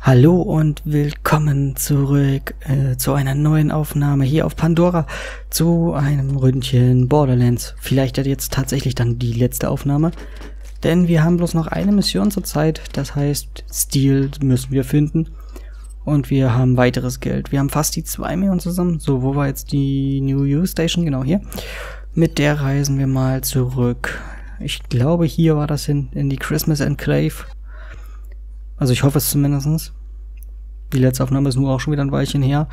Hallo und willkommen zurück zu einer neuen Aufnahme hier auf Pandora zu einem Ründchen Borderlands. Vielleicht jetzt tatsächlich dann die letzte Aufnahme, denn wir haben bloß noch eine Mission zur Zeit, das heißt Steel müssen wir finden und wir haben weiteres Geld. Wir haben fast die 2 Millionen zusammen. So, wo war jetzt die New Use Station? Genau hier. Mit der reisen wir mal zurück. Ich glaube, hier war das in die Christmas Enclave. Also ich hoffe es zumindest. Die letzte Aufnahme ist nur auch schon wieder ein Weilchen her.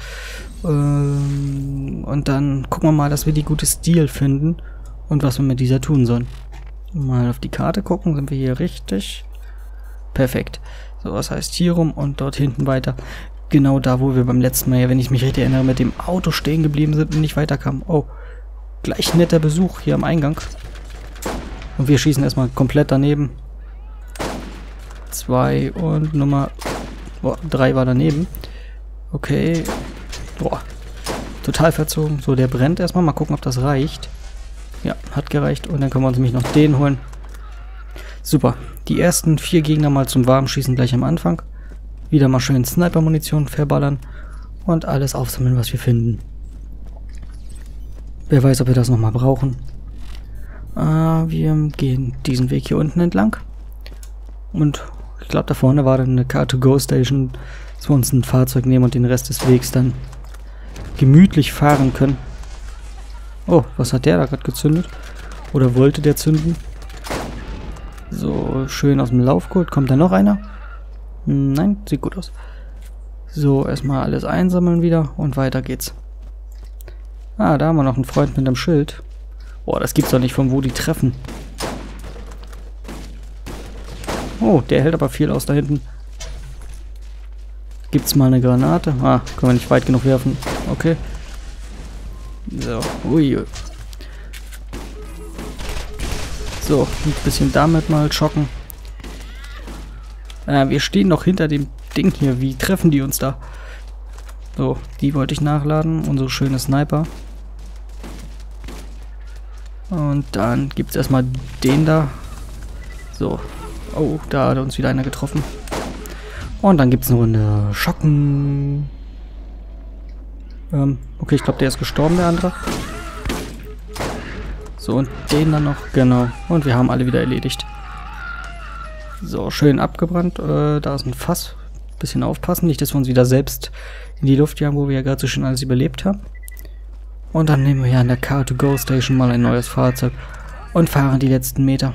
Und dann gucken wir mal, dass wir die gute Steel finden und was wir mit dieser tun sollen. Mal auf die Karte gucken, sind wir hier richtig? Perfekt. So, was heißt hier rum und dort hinten weiter. Genau da, wo wir beim letzten Mal, wenn ich mich richtig erinnere, mit dem Auto stehen geblieben sind und nicht weiterkamen. Oh, gleich netter Besuch hier am Eingang. Und wir schießen erstmal komplett daneben. 2 und Nummer 3 war daneben. Okay. Boah. Total verzogen. So, der brennt erstmal. Mal gucken, ob das reicht. Ja, hat gereicht. Und dann können wir uns nämlich noch den holen. Super. Die ersten 4 Gegner mal zum Warmschießen gleich am Anfang. Wieder mal schön Sniper-Munition verballern. Und alles aufsammeln, was wir finden. Wer weiß, ob wir das nochmal brauchen. Wir gehen diesen Weg hier unten entlang. Und ich glaube, da vorne war dann eine Car-to-Go-Station, dass wir uns ein Fahrzeug nehmen und den Rest des Wegs dann gemütlich fahren können. Oh, was hat der da gerade gezündet? Oder wollte der zünden? So, schön aus dem Lauf geholt. Kommt da noch einer? Nein, sieht gut aus. So, erstmal alles einsammeln wieder und weiter geht's. Ah, da haben wir noch einen Freund mit einem Schild. Boah, das gibt's doch nicht, von wo die treffen. Oh, der hält aber viel aus da hinten. Gibt's mal eine Granate? Ah, können wir nicht weit genug werfen. Okay. So, ui. So, ein bisschen damit mal schocken. Wir stehen noch hinter dem Ding hier. Wie treffen die uns da? So, die wollte ich nachladen. Unsere schöne Sniper. Und dann gibt es erstmal den da. So. Oh, da hat uns wieder einer getroffen. Und dann gibt es eine Runde Schocken. Okay, ich glaube, der ist gestorben, der andere. So, und den dann noch. Genau. Und wir haben alle wieder erledigt. So, schön abgebrannt. Da ist ein Fass. Bisschen aufpassen. Nicht, dass wir uns wieder selbst in die Luft jagen, wo wir ja gerade so schön alles überlebt haben. Und dann nehmen wir ja an der Car-to-Go-Station mal ein neues Fahrzeug. Und fahren die letzten Meter.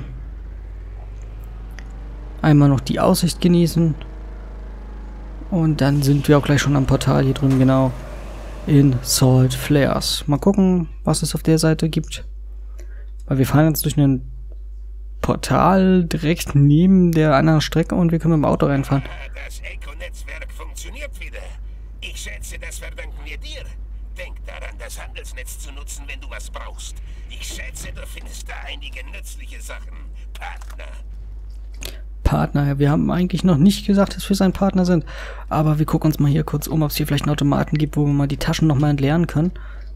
Einmal noch die Aussicht genießen. Und dann sind wir auch gleich schon am Portal hier drin, genau. In Salt Flares. Mal gucken, was es auf der Seite gibt. Weil wir fahren jetzt durch ein Portal direkt neben der anderen Strecke und wir können mit dem Auto reinfahren. Das Eco-Netzwerk funktioniert wieder. Ich schätze, das verdanken wir dir. Denk daran, das Handelsnetz zu nutzen, wenn du was brauchst. Ich schätze, du findest da einige nützliche Sachen, Partner. Partner. Wir haben eigentlich noch nicht gesagt, dass wir sein Partner sind. Aber wir gucken uns mal hier kurz um, ob es hier vielleicht einen Automaten gibt, wo wir mal die Taschen nochmal entleeren können.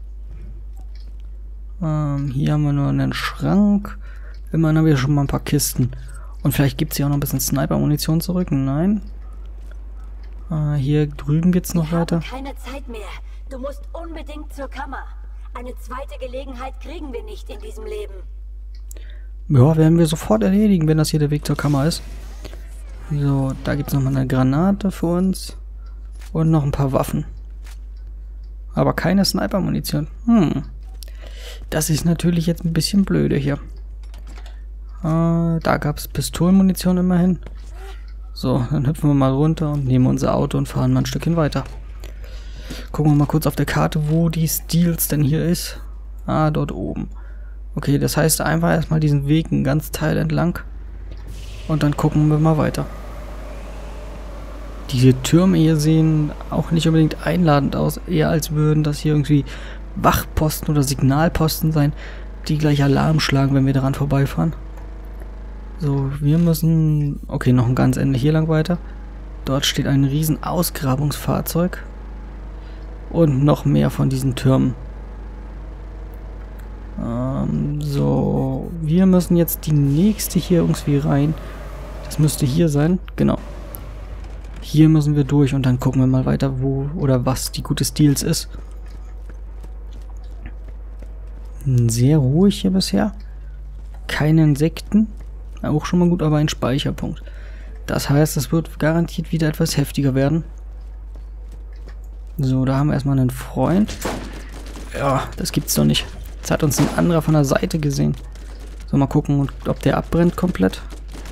Hier haben wir nur einen Schrank. Immerhin haben wir schon mal ein paar Kisten. Und vielleicht gibt es hier auch noch ein bisschen Sniper-Munition zurück. Nein. Hier drüben geht's noch weiter. Keine Zeit mehr. Du musst unbedingt zur Kammer. Eine zweite Gelegenheit kriegen wir nicht in diesem Leben. Ja, werden wir sofort erledigen, wenn das hier der Weg zur Kammer ist. So, da gibt es nochmal eine Granate für uns. Und noch ein paar Waffen. Aber keine Sniper-Munition. Das ist natürlich jetzt ein bisschen blöde hier. Da gab es Pistolenmunition immerhin. So, dann hüpfen wir mal runter und nehmen unser Auto und fahren mal ein Stückchen weiter. Gucken wir mal kurz auf der Karte, wo die Steels denn hier ist. Ah, dort oben. Okay, das heißt einfach erstmal diesen Weg einen ganz Teil entlang. Und dann gucken wir mal weiter. Diese Türme hier sehen auch nicht unbedingt einladend aus. Eher als würden das hier irgendwie Wachposten oder Signalposten sein, die gleich Alarm schlagen, wenn wir daran vorbeifahren. So, wir müssen... Okay, noch ein ganz Ende hier lang weiter. Dort steht ein riesen Ausgrabungsfahrzeug. Und noch mehr von diesen Türmen. So, wir müssen jetzt die nächste hier irgendwie rein. Das müsste hier sein, genau. Hier müssen wir durch und dann gucken wir mal weiter, wo oder was die gute Steals ist. Sehr ruhig hier bisher. Keine Insekten. Auch schon mal gut, aber ein Speicherpunkt. Das heißt, es wird garantiert wieder etwas heftiger werden. So, da haben wir erstmal einen Freund. Ja, das gibt's doch nicht. Jetzt hat uns ein anderer von der Seite gesehen. So, mal gucken, ob der abbrennt komplett.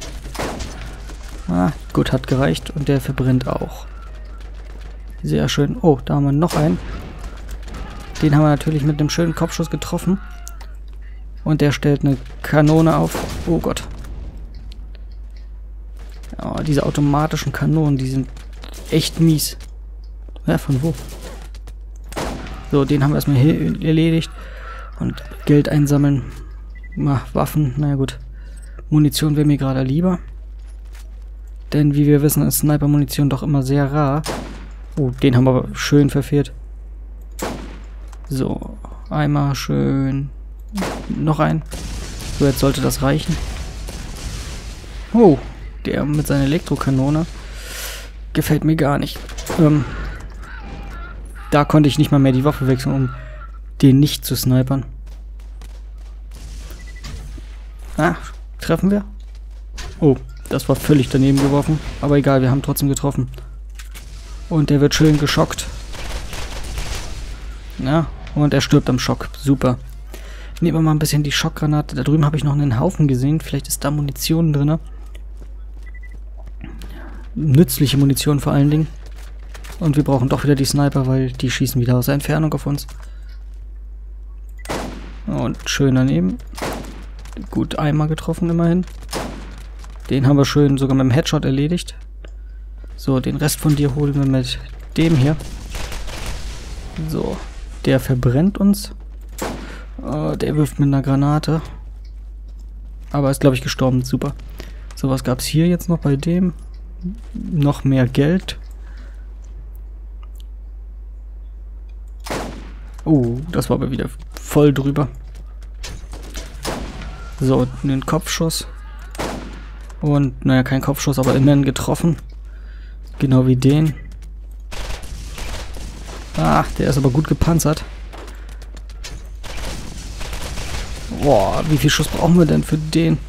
Ah, gut, hat gereicht. Und der verbrennt auch. Sehr schön. Oh, da haben wir noch einen. Den haben wir natürlich mit einem schönen Kopfschuss getroffen. Und der stellt eine Kanone auf. Oh Gott. Ja, diese automatischen Kanonen, die sind echt mies. Ja, von wo? So, den haben wir erstmal erledigt. Und Geld einsammeln. Waffen, naja gut. Munition wäre mir gerade lieber. Denn wie wir wissen, ist Sniper-Munition doch immer sehr rar. Oh, den haben wir aber schön verfehlt. So, einmal schön. Noch ein. So, jetzt sollte das reichen. Oh, der mit seiner Elektrokanone gefällt mir gar nicht. Da konnte ich nicht mal mehr die Waffe wechseln, um den nicht zu snipern. Ah, treffen wir? Oh, das war völlig daneben geworfen. Aber egal, wir haben trotzdem getroffen. Und der wird schön geschockt. Ja, und er stirbt am Schock. Super. Nehmen wir mal ein bisschen die Schockgranate. Da drüben habe ich noch einen Haufen gesehen. Vielleicht ist da Munition drin. Nützliche Munition vor allen Dingen. Und wir brauchen doch wieder die Sniper, weil die schießen wieder aus der Entfernung auf uns. Und schön daneben. Gut, einmal getroffen immerhin. Den haben wir schön sogar mit dem Headshot erledigt. So, den Rest von dir holen wir mit dem hier. So, der verbrennt uns. Der wirft mit einer Granate. Aber ist, glaube ich, gestorben. Super. So, was gab es hier jetzt noch bei dem? Noch mehr Geld. Oh, das war aber wieder voll drüber. So, einen Kopfschuss. Und, naja, kein Kopfschuss, aber immerhin getroffen. Genau wie den. Ah, der ist aber gut gepanzert. Boah, wie viel Schuss brauchen wir denn für den?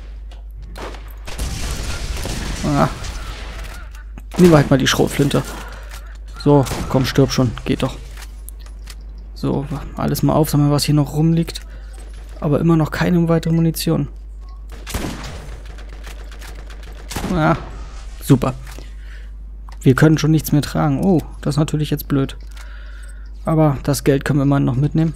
Ah. Nehmen wir halt mal die Schrotflinte. So, komm, stirb schon. Geht doch. So, alles mal aufsammeln, was hier noch rumliegt. Aber immer noch keine weitere Munition. Ah, super. Wir können schon nichts mehr tragen. Oh, das ist natürlich jetzt blöd. Aber das Geld können wir immer noch mitnehmen.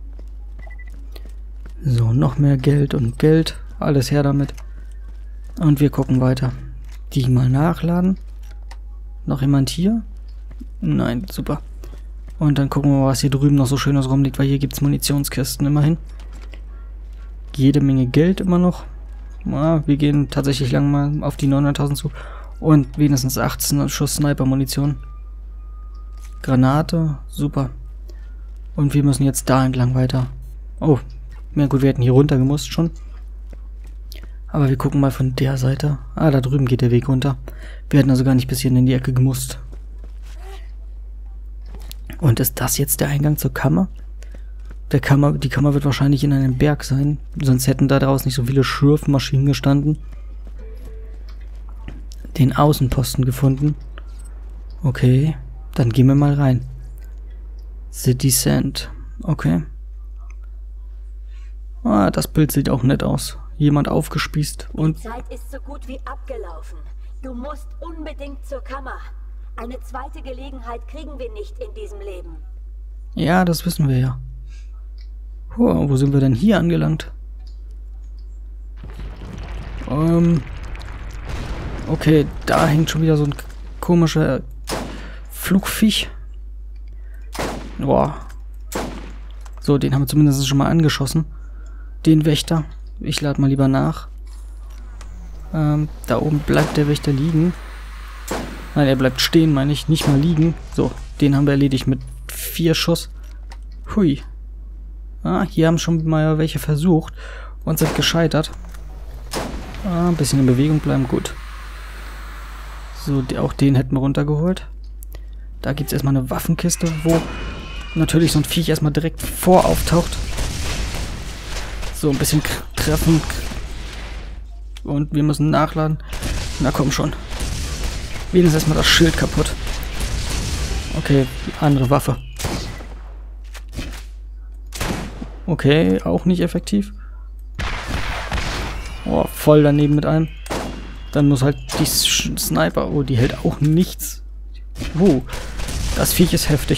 So, noch mehr Geld und Geld. Alles her damit. Und wir gucken weiter. Die mal nachladen. Noch jemand hier? Nein, super. Und dann gucken wir mal, was hier drüben noch so schönes rumliegt, weil hier gibt es Munitionskisten immerhin. Jede Menge Geld immer noch. Ja, wir gehen tatsächlich lang mal auf die 900.000 zu. Und wenigstens 18 Schuss Sniper-Munition. Granate, super. Und wir müssen jetzt da entlang weiter. Oh, ja gut, wir hätten hier runter gemusst schon. Aber wir gucken mal von der Seite. Ah, da drüben geht der Weg runter. Wir hätten also gar nicht bis hierhin in die Ecke gemusst. Und ist das jetzt der Eingang zur Kammer? Die Kammer wird wahrscheinlich in einem Berg sein. Sonst hätten da draußen nicht so viele Schürfmaschinen gestanden. Den Außenposten gefunden. Okay, dann gehen wir mal rein. The Descent. Okay. Ah, das Bild sieht auch nett aus. Jemand aufgespießt und... Die Zeit ist so gut wie abgelaufen. Du musst unbedingt zur Kammer. Eine zweite Gelegenheit kriegen wir nicht in diesem Leben. Ja, das wissen wir ja. Wo sind wir denn hier angelangt? Okay, da hängt schon wieder so ein komischer Flugviech. Boah. So, den haben wir zumindest schon mal angeschossen. Den Wächter. Ich lade mal lieber nach. Da oben bleibt der Wächter liegen. Nein, er bleibt stehen, meine ich. Nicht mal liegen. So, den haben wir erledigt mit 4 Schuss. Hui. Ah, hier haben schon mal welche versucht und sind gescheitert. Ah, ein bisschen in Bewegung bleiben, gut. So, auch den hätten wir runtergeholt. Da gibt es erstmal eine Waffenkiste, wo natürlich so ein Viech erstmal direkt auftaucht. So, ein bisschen treffen. Und wir müssen nachladen. Na komm schon. Wenigstens erstmal das Schild kaputt. Okay, andere Waffe. Okay, auch nicht effektiv. Oh, voll daneben mit allem. Dann muss halt die Sniper... Oh, die hält auch nichts. Das Viech ist heftig.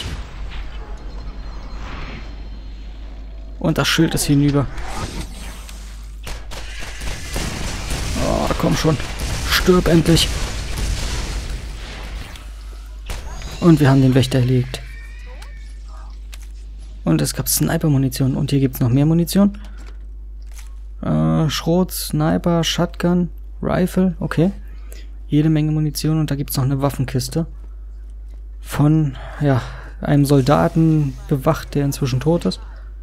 Und das Schild ist hinüber. Oh, komm schon. Stirb endlich. Und wir haben den Wächter erlegt. Und es gab Sniper-Munition. Und hier gibt es noch mehr Munition. Schrot, Sniper, Shotgun, Rifle. Okay. Jede Menge Munition. Und da gibt es noch eine Waffenkiste. Von, ja, einem Soldaten bewacht, der inzwischen tot ist.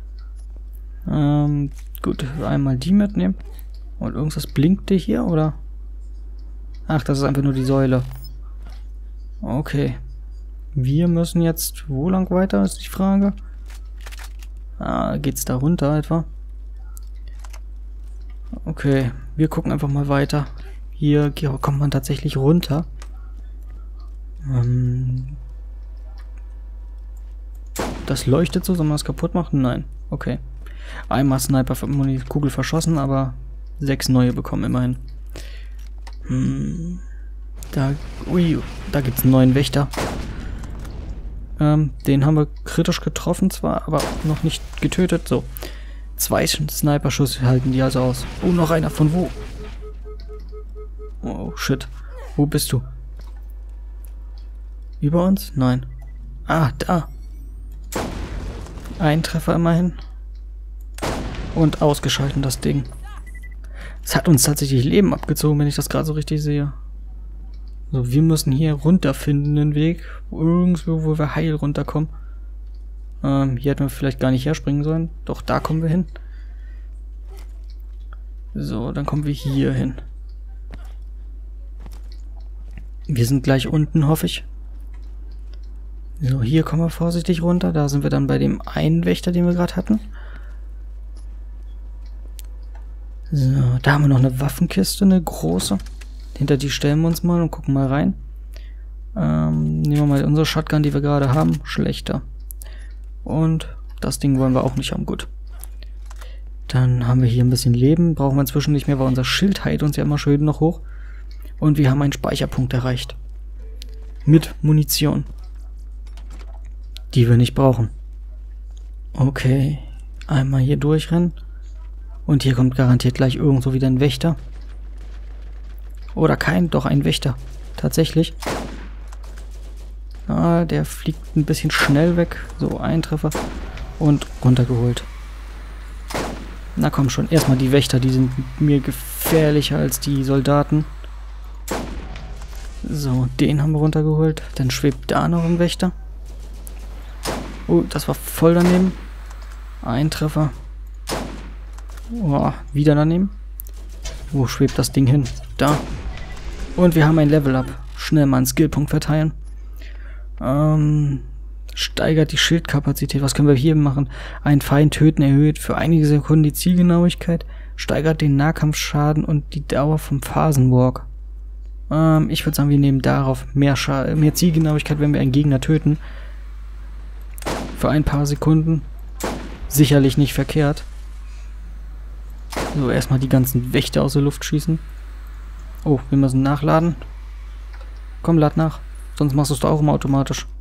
Gut, einmal die mitnehmen. Und irgendwas blinkte hier, oder? Ach, das ist einfach nur die Säule. Okay. Wir müssen jetzt wo lang weiter, ist die Frage. Geht's da runter etwa? Okay, wir gucken einfach mal weiter. Hier kommt man tatsächlich runter. Das leuchtet so, soll man das kaputt machen? Nein. Okay. Einmal Sniper Kugel verschossen, aber 6 neue bekommen immerhin. Da gibt es einen neuen Wächter. Den haben wir kritisch getroffen zwar, aber noch nicht getötet. So. 2 Sniper-Schuss halten die also aus. Oh, noch einer. Von wo? Oh, shit. Wo bist du? Über uns? Nein. Ah, da. Ein Treffer immerhin. Und ausgeschalten das Ding. Es hat uns tatsächlich Leben abgezogen, wenn ich das gerade so richtig sehe. So, wir müssen hier runterfinden den Weg. Irgendwo, wo wir heil runterkommen. Hier hätten wir vielleicht gar nicht herspringen sollen. Doch, da kommen wir hin. So, dann kommen wir hier hin. Wir sind gleich unten, hoffe ich. So, hier kommen wir vorsichtig runter. Da sind wir dann bei dem einen Wächter, den wir gerade hatten. So, da haben wir noch eine Waffenkiste, eine große. Hinter die stellen wir uns mal und gucken mal rein. Nehmen wir mal unsere Shotgun, die wir gerade haben. Schlechter. Und das Ding wollen wir auch nicht haben. Gut. Dann haben wir hier ein bisschen Leben. Brauchen wir inzwischen nicht mehr, weil unser Schild heilt uns ja immer schön noch hoch. Und wir haben einen Speicherpunkt erreicht. Mit Munition. Die wir nicht brauchen. Okay. Einmal hier durchrennen. Und hier kommt garantiert gleich irgendwo wieder ein Wächter. Oder doch ein Wächter. Tatsächlich. Der fliegt ein bisschen schnell weg. So, ein Treffer. Und runtergeholt. Na komm schon. Erstmal die Wächter, die sind mir gefährlicher als die Soldaten. So, den haben wir runtergeholt. Dann schwebt da noch ein Wächter. Oh, das war voll daneben. Ein Treffer. Oh, wieder daneben. Wo schwebt das Ding hin? Da. Und wir haben ein Level-Up. Schnell mal einen Skillpunkt verteilen. Steigert die Schildkapazität. Was können wir hier machen? Ein Feind töten erhöht für einige Sekunden die Zielgenauigkeit. Steigert den Nahkampfschaden und die Dauer vom Phasenwalk. Ich würde sagen, wir nehmen darauf mehr Zielgenauigkeit, wenn wir einen Gegner töten. Für ein paar Sekunden. Sicherlich nicht verkehrt. So, erstmal die ganzen Wächter aus der Luft schießen. Oh, wir müssen nachladen. Komm, lad nach. Sonst machst du es doch auch immer automatisch.